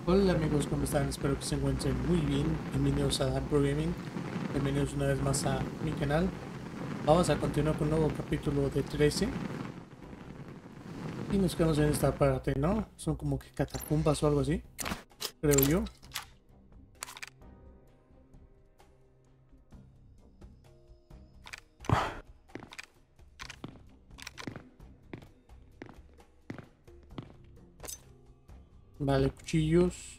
Hola amigos, ¿cómo están? Espero que se encuentren muy bien. Bienvenidos a Dan Programming. Bienvenidos una vez más a mi canal. Vamos a continuar con un nuevo capítulo de 13. Y nos quedamos en esta parte, ¿no? Son como que catacumbas o algo así, creo yo. Vale, cuchillos.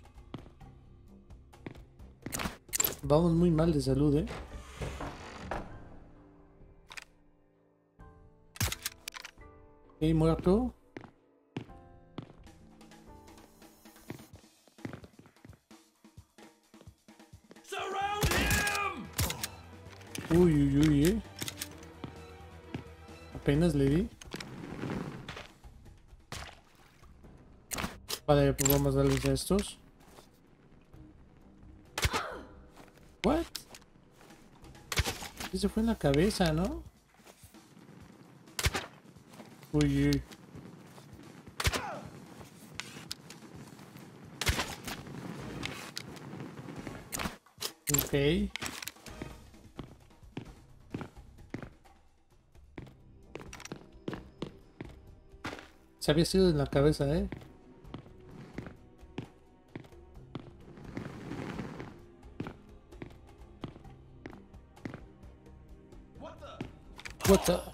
Vamos muy mal de salud, ¿eh? Ok, muerto. Uy, uy, uy, apenas le di. Vale, pues vamos a darles a estos. What? Ese fue en la cabeza, ¿no? Uy, uy. Ok. Se había sido en la cabeza, ¿eh? What the...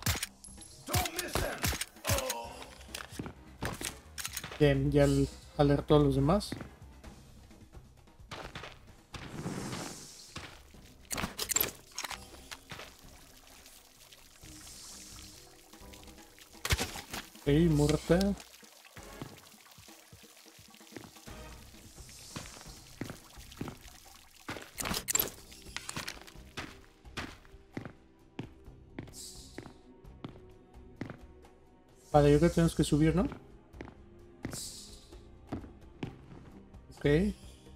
Bien, ya alertó a los demás. Ok, muerta. Vale, yo creo que tenemos que subir, ¿no? Ok.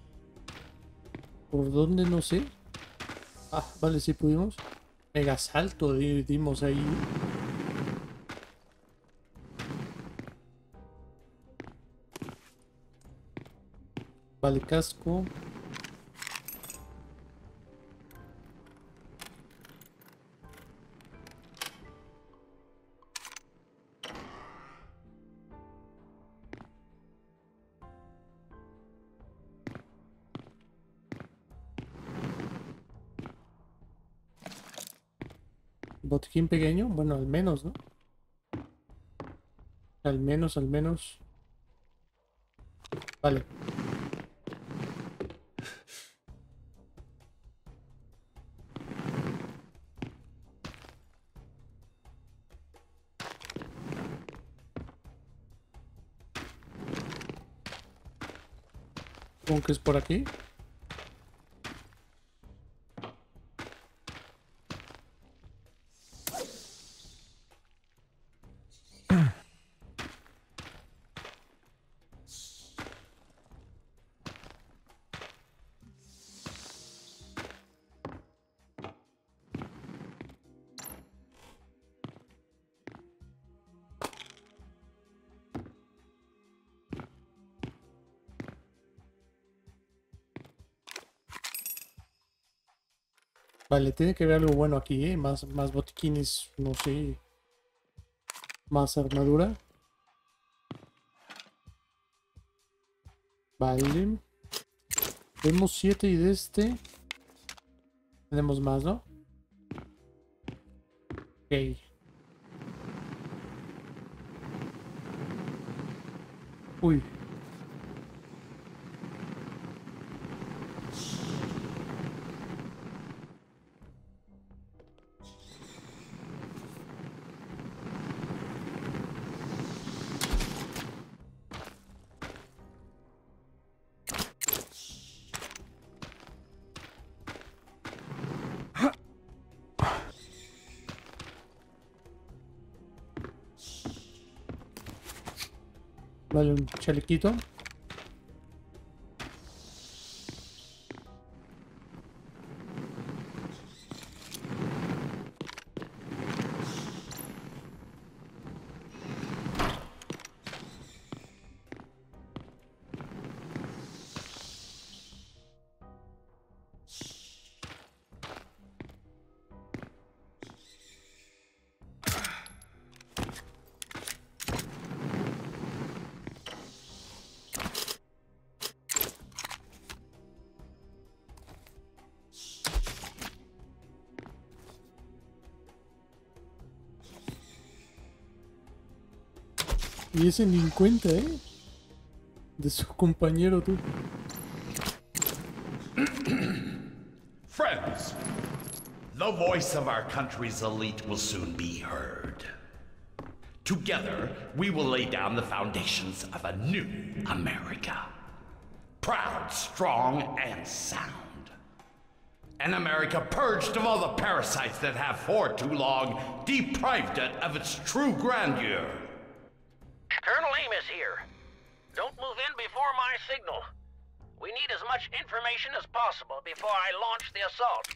¿Por dónde? No sé. Ah, vale, sí pudimos. Mega salto dimos ahí. Vale, casco. Botiquín pequeño. Bueno, al menos, ¿no? Al menos, al menos. Vale. ¿Cómo que es por aquí? Vale, tiene que haber algo bueno aquí, ¿eh? Más botiquines, no sé. Más armadura. Vale. Tenemos 7 y de este. Tenemos más, ¿no? Ok. Uy. Vale, un chalequito. Y ese ni en cuenta, de su compañero, tú. Friends, the voice of our country's elite will soon be heard. Together, we will lay down the foundations of a new America. Proud, strong, and sound. An America purged of all the parasites that have for too long deprived it of its true grandeur. Colonel Amos here. Don't move in before my signal. We need as much information as possible before I launch the assault.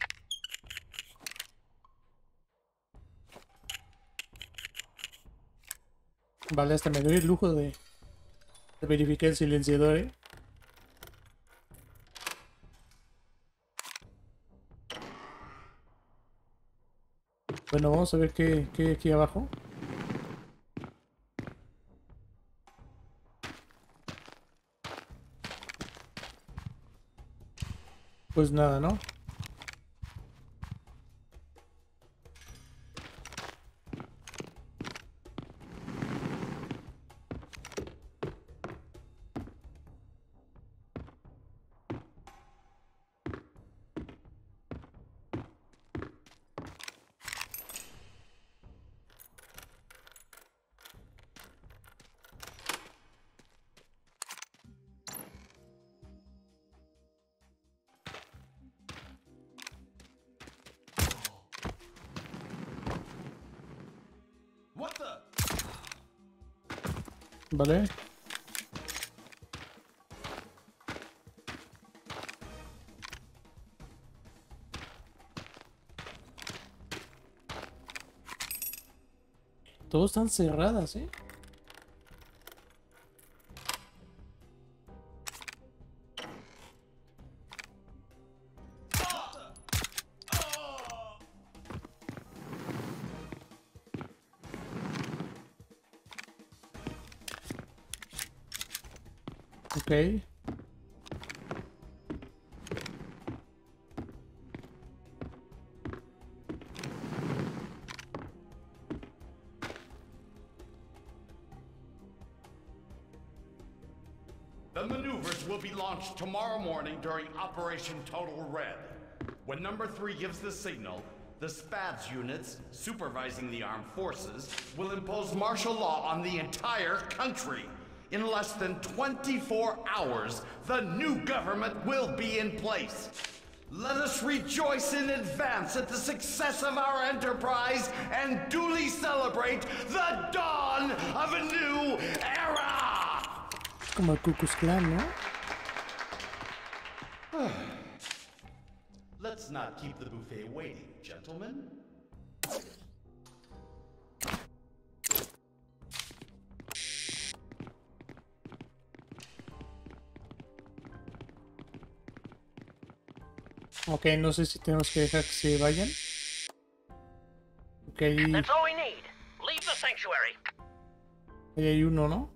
Vale, hasta me doy el lujo de verificar el silenciador, Bueno, vamos a ver qué hay aquí abajo. Pues nada, ¿no? What the? Vale. Todos están cerradas, Ok. The maneuvers will be launched tomorrow morning during Operation Total Red. When Number 3 gives the signal, the SPADS units, supervising the armed forces, will impose martial law on the entire country. In less than 24 hours, the new government will be in place. Let us rejoice in advance at the success of our enterprise and duly celebrate the dawn of a new era! Como el Ku Klux Klan, ¿no? Let's not keep the buffet waiting, gentlemen. Ok, no sé si tenemos que dejar que se vayan. Ok, That's all we need. Leave the sanctuary. ahí hay uno, ¿no?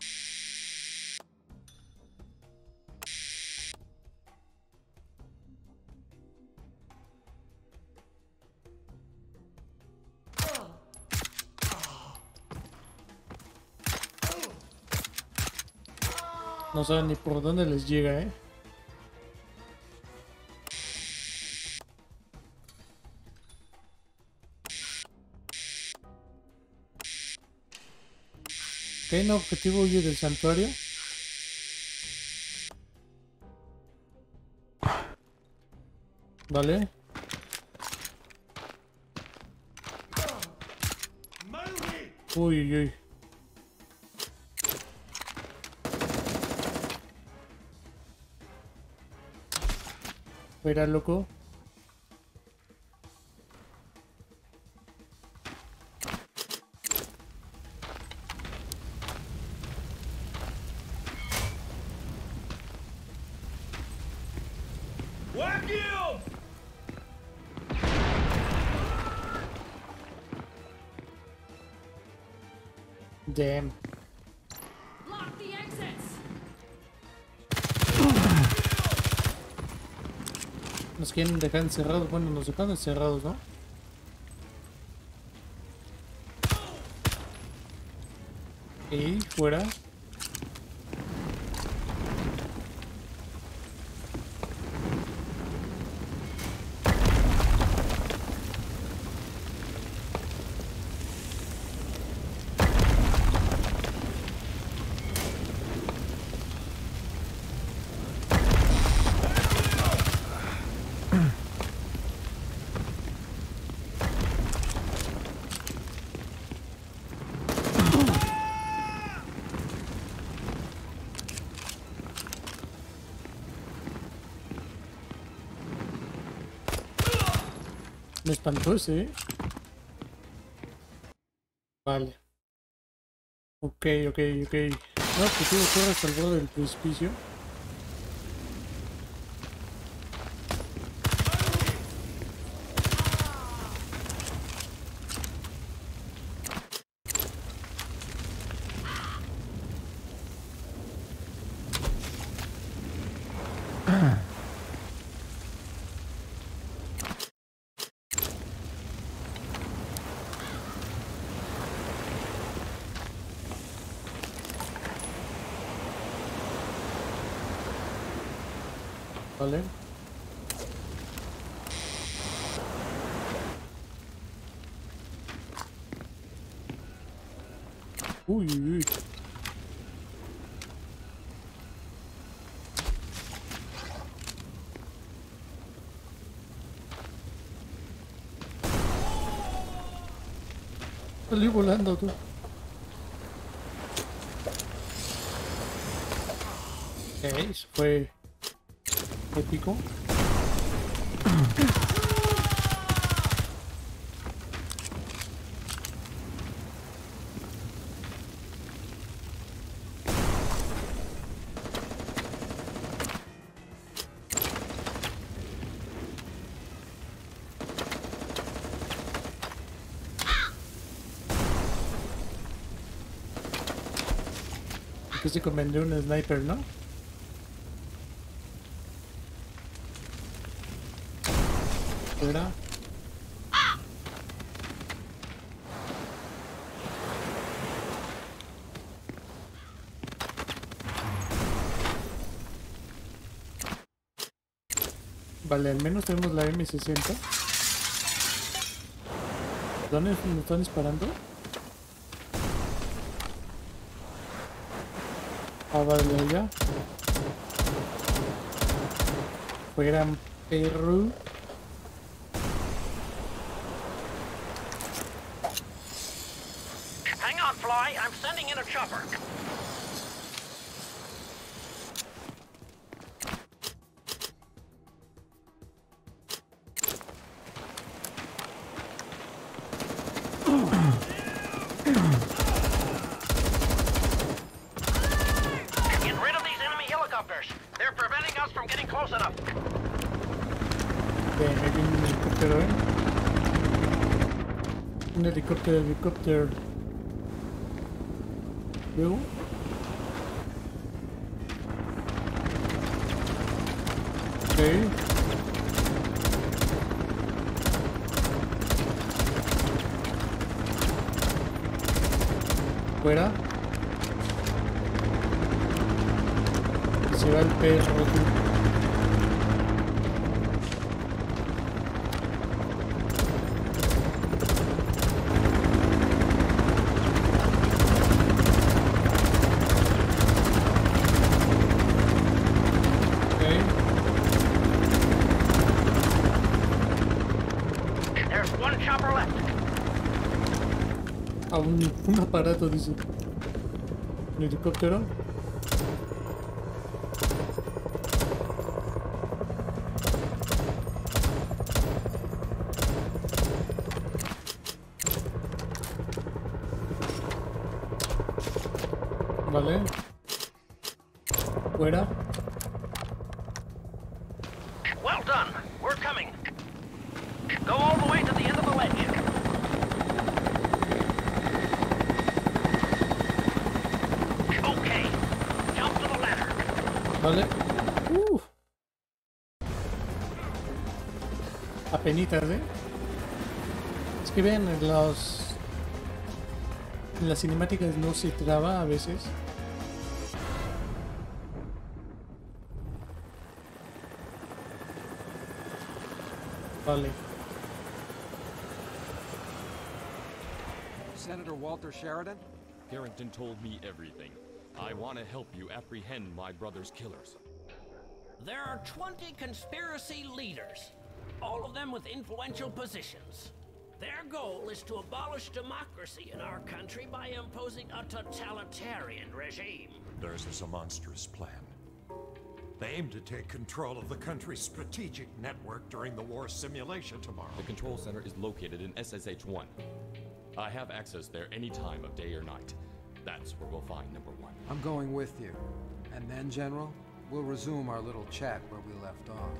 No saben ni por dónde les llega, Ok, no, objetivo huye del santuario. Vale. Uy, uy, uy. Fuera, loco. Damn. Lock the exits. Nos quieren dejar encerrados. Bueno, nos dejan encerrados, ¿no? Y fuera. Me espantó ese, ¿eh? Vale. Ok. No, pues tuvo que hasta el borde del precipicio. Vale. Uy. Salí volando tú. Eso fue épico. Que se convenció un sniper, ¿no? Fuera. Vale, al menos tenemos la M60. ¿Dónde nos están disparando? Ah, vale, allá. Fuera, perro. Hang on, Fly. I'm sending in a chopper. Get rid of these enemy helicopters. They're preventing us from getting close enough. Ahí viene un helicóptero, ¿eh? Un helicóptero. Luego. Ok. Fuera. Se va el perro. There's one chopper left. A un aparato, dice. Un helicóptero. Vale. Fuera. Well done. We're coming. Go all the way to the end of the ledge. Okay. Jump to the ladder. Vale. Apenitas, ¿eh? Es que vean En las cinemáticas no se traba a veces. Vale. Senator Walter Sheridan? Harrington told me everything. I want to help you apprehend my brother's killers. There are 20 conspiracy leaders, all of them with influential positions. Their goal is to abolish democracy in our country by imposing a totalitarian regime. Theirs is a monstrous plan. They aim to take control of the country's strategic network during the war simulation tomorrow. The control center is located in SSH-1. I have access there any time of day or night. That's where we'll find number 1. I'm going with you. And then, General, we'll resume our little chat where we left off.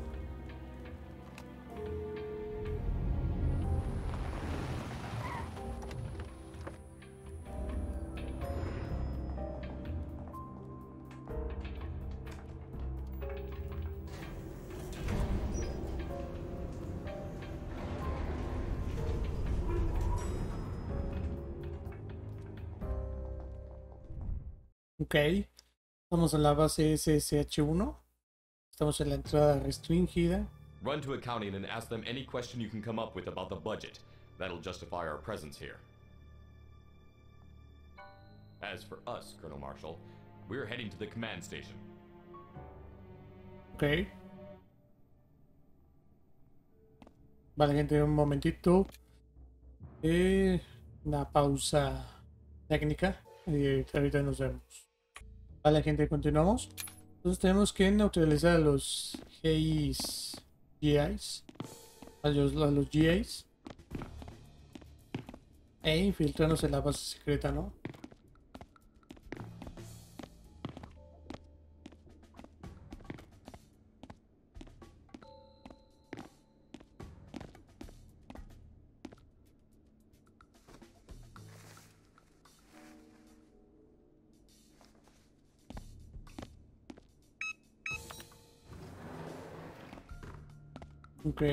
Ok, estamos en la base SSH-1. Estamos en la entrada restringida. Run to accounting and ask them any question you can come up with about the budget. That'll justify our presence here. As for us, Colonel Marshall, we're heading to the command station. Ok. Vale, gente, un momentito. Una pausa técnica. Y ahorita nos vemos. Vale, gente, continuamos. Entonces tenemos que neutralizar a los GIs. A los GIs. E infiltrarnos en la base secreta, ¿no? Ok.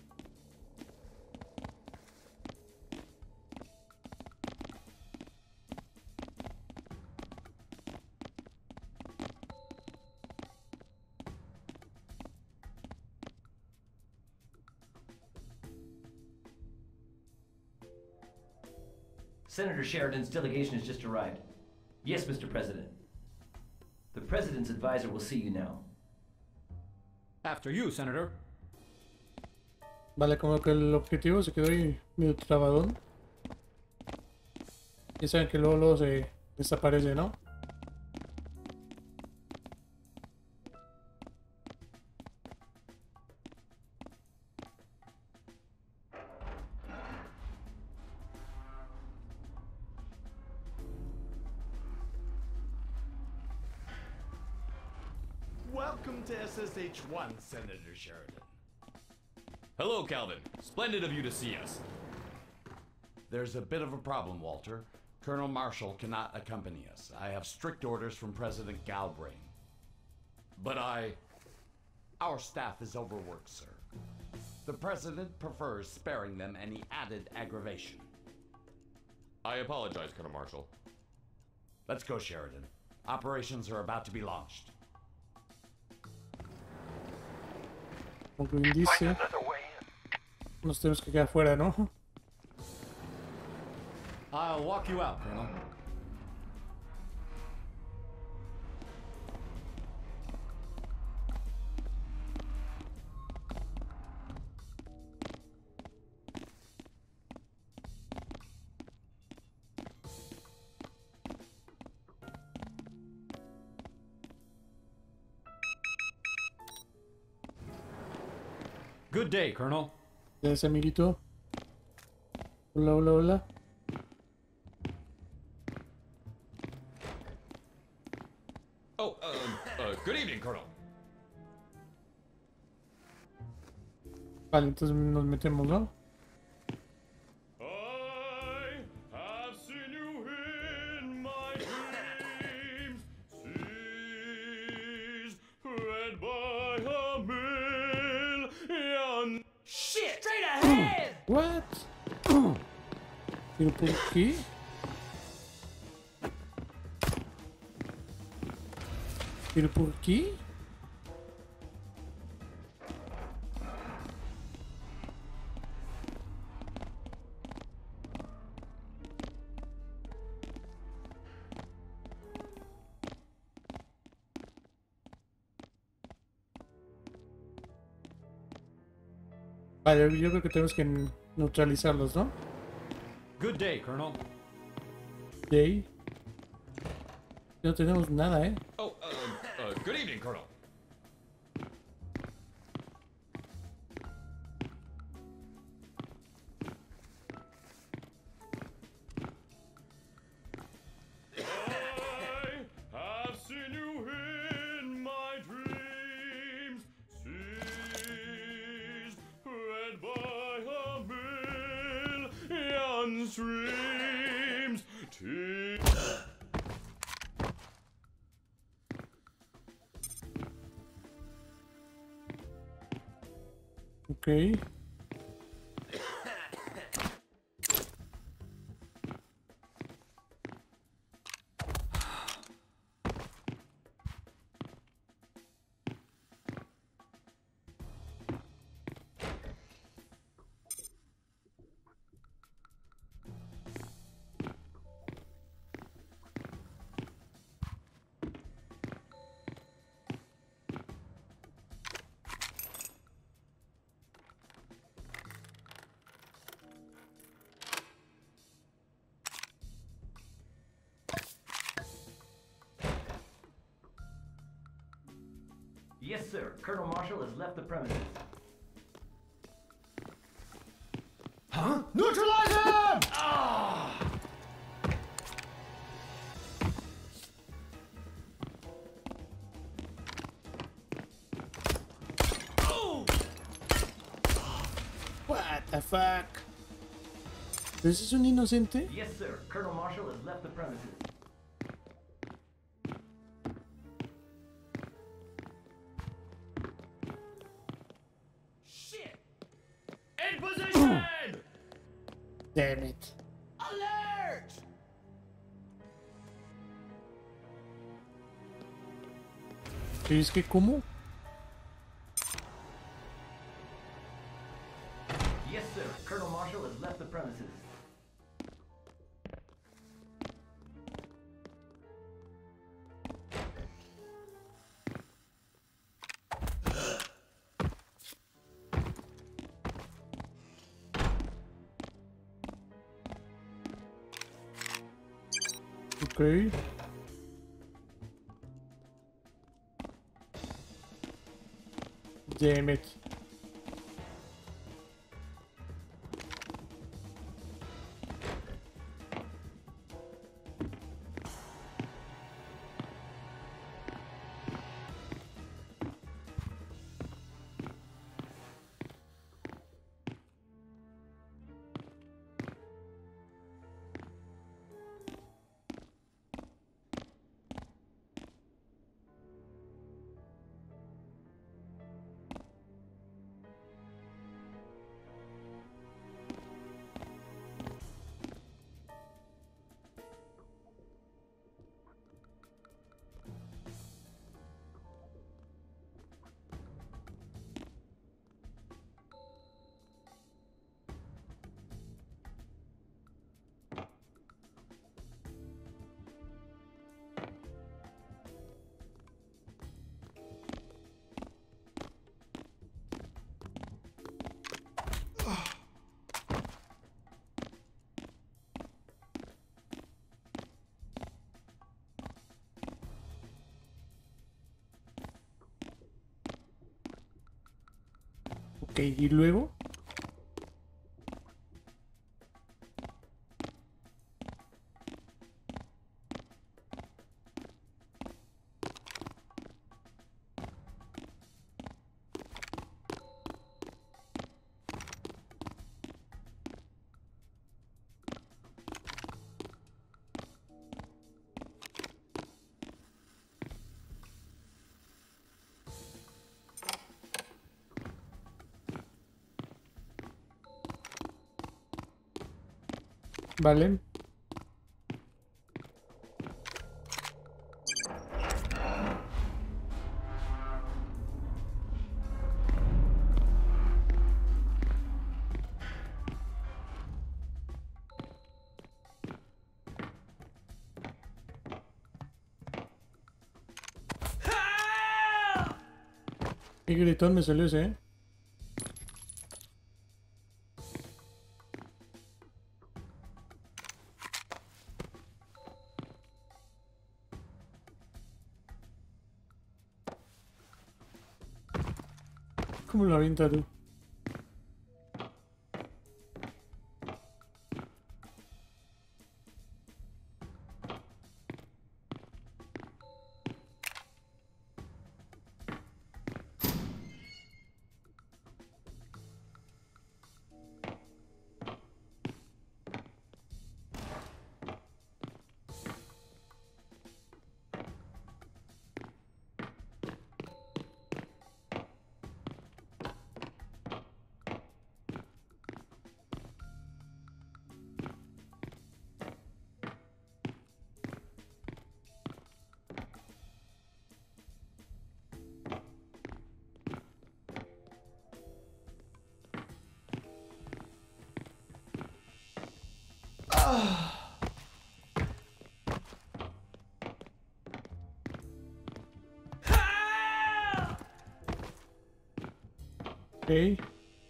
Senator Sheridan's delegation has just arrived. Yes, Mr. President. The President's advisor will see you now. After you, Senator. Vale, como que el objetivo se quedó ahí medio trabadón. Ya saben que luego se desaparece, ¿no? Welcome to SSH-1, Senator Sheridan. Hello, Calvin. Splendid of you to see us. There's a bit of a problem, Walter. Colonel Marshall cannot accompany us. I have strict orders from President Galbraith. But Our staff is overworked, sir. The President prefers sparing them any added aggravation. I apologize, Colonel Marshall. Let's go, Sheridan. Operations are about to be launched. Como que bien dice, nos tenemos que quedar fuera, ¿no? I'll walk you out, Colonel. Good day, Colonel. Gracias, amiguito. Hola, hola, hola. Oh, good evening, Colonel. Vale, entonces nos metemos, ¿no? I have seen you in my dreams, seas read by a million. Shit! Straight ahead! What? ¿Pero por qué? ¿Pero por qué? Vale, yo creo que tenemos que neutralizarlos, ¿no? Good day, Colonel. De ahí. No tenemos nada, ¿eh? Oh, good evening, Colonel. I have seen you in my dreams, seas read by a million streams. Ok. Yes, sir. Colonel Marshall has left the premises. Huh? Neutralize him! What the fuck? ¿Ese es un inocente? Yes, sir. Colonel Marshall has left the premises. Shit! In position! Damn it. Alert! ¿Y es que cómo? Yes, sir. Colonel Marshall has left the premises. Ok. Damn it. Ok, y luego. Vale. Qué gritón me salió ese, ¿eh? ¿Cómo lo avienta tú? Ok.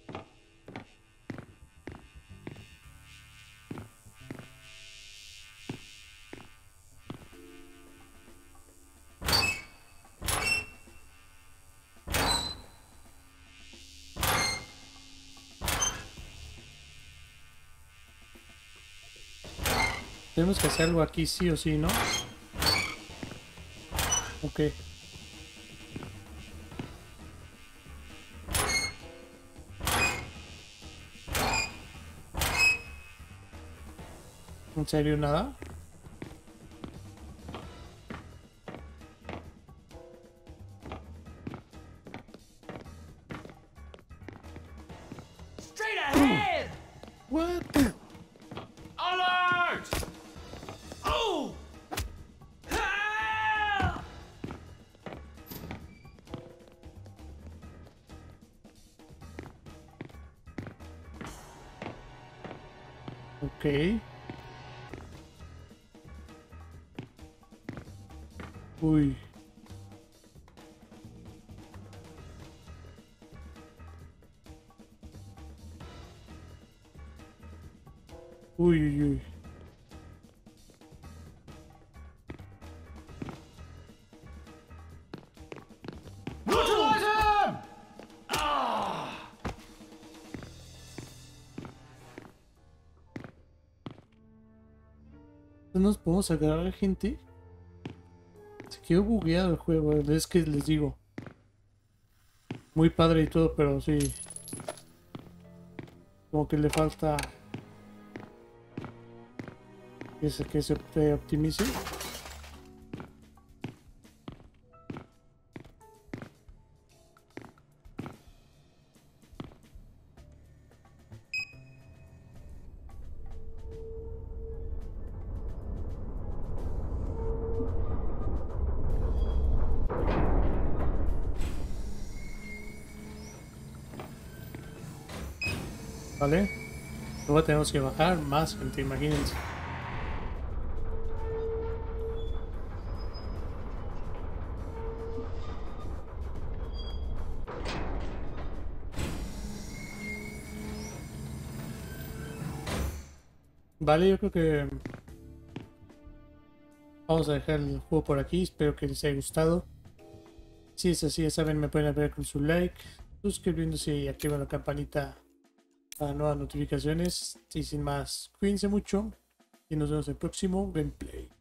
Tenemos que hacer algo aquí sí o sí, ¿no? Ok. ¿En serio nada? Straight ahead! What? Alert! Oh! Ah! Ok. Uy. Uy, uy, uy. Neutralize him! Ah! ¿No nos podemos agarrar gente? Se quedó bugueado el juego, es que les digo. Muy padre y todo, pero sí. Como que le falta que se optimice. ¿Vale? Luego tenemos que bajar más gente, imagínense. Vale, yo creo que vamos a dejar el juego por aquí. Espero que les haya gustado. Si es así, ya saben, me pueden apoyar con su like, suscribiéndose y activar la campanita para nuevas notificaciones. Y sin más, cuídense mucho y nos vemos en el próximo gameplay.